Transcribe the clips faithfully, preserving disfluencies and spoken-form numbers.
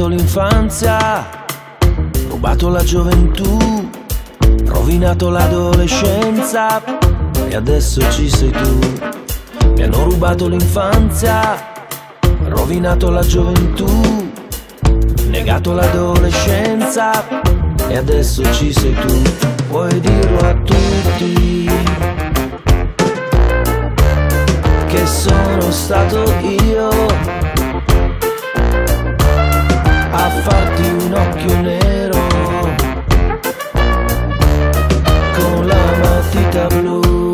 rubato l'infanzia, rubato la gioventù, rovinato l'adolescenza e adesso ci sei tu. Mi hanno rubato l'infanzia, rovinato la gioventù, negato l'adolescenza e adesso ci sei tu. Puoi dirlo a tutti che sono stato io a farti un occhio nero con la matita blu.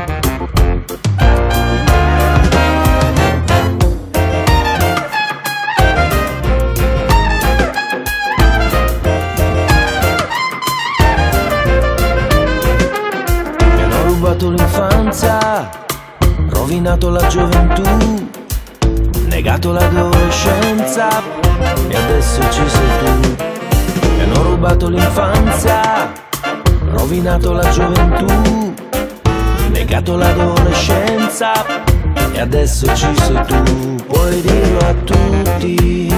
Mi hanno rubato l'infanzia, rovinato la gioventù, negato l'adolescenza e adesso ci sei tu. Mi hanno rubato l'infanzia, rovinato la gioventù, negato l'adolescenza e adesso ci sei tu. Puoi dirlo a tutti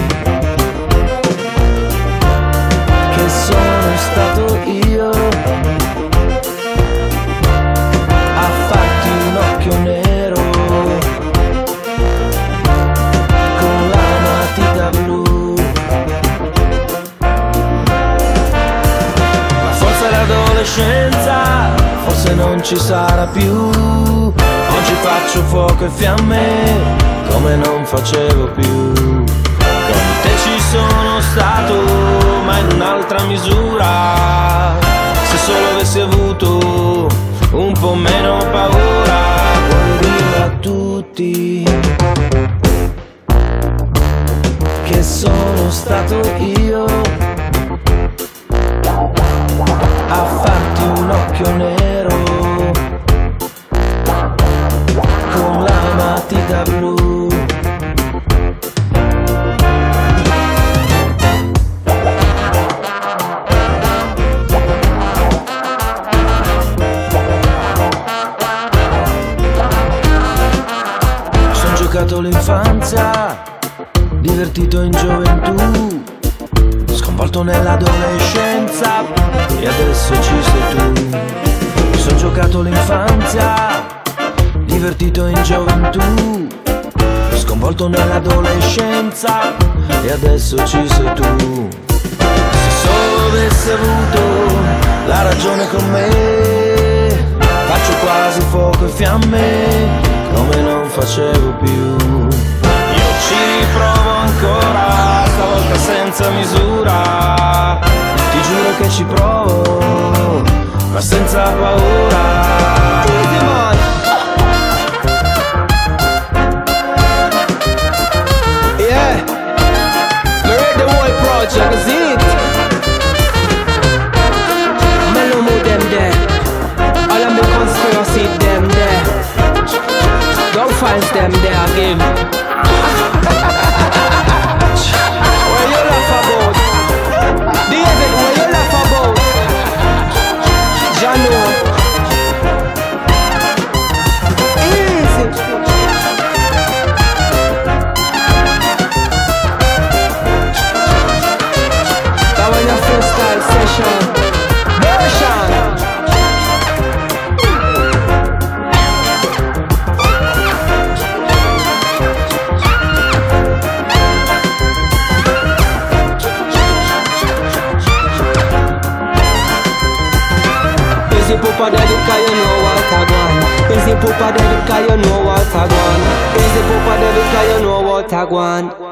che sono stato io a farti un occhio nero con la matita blu. Ma forse l'adolescenza forse non ci sarà più. Oggi faccio fuoco e fiamme come non facevo più. Con te ci sono stato ma in un'altra misura. Se solo avessi avuto un po' meno paura. Puoi dire a tutti che sono stato io a farti un occhio nero con la matita blu. Son giocato l'infanzia, divertito in gioventù, sconvolto nell'adolescenza e adesso ci sei tu. Mi son giocato l'infanzia, divertito in gioventù, sconvolto nell'adolescenza e adesso ci sei tu. Se solo avessi avuto la ragione con me, faccio quasi fuoco e fiamme come non facevo più. Io ci riprovo ancora, stavolta senza misura. Ti giuro che ci provo, ma senza paura. Yeah, we read the whole project, is it? Me no move them there. All of me conspiracy them there. Don't find them there again. What you laugh about? David, what you laugh about? Jano. Easy. That was your freestyle session. Version. Easy Pupa Daddy, cause you know what I want. Easy Pupa Daddy, cause you know what I want. Easy Pupa Daddy, cause you know what I want.